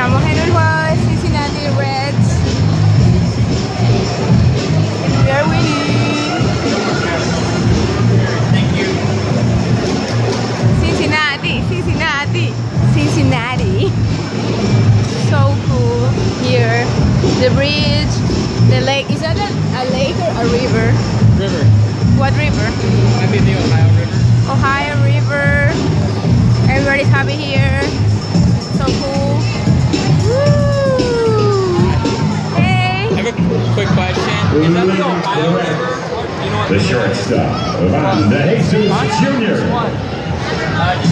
Estamos en el juego de Cincinnati Reds. We are winning. Thank you. Cincinnati, Cincinnati, Cincinnati. So cool here. The bridge, the lake. Is that a lake or a river? River. What river? Might be the Ohio River. Ohio River. Everybody's happy here. So cool. Woo! Hey! I have a quick question. Is that the Ohio River? You know what The shortstop, Vanda Jesus Jr.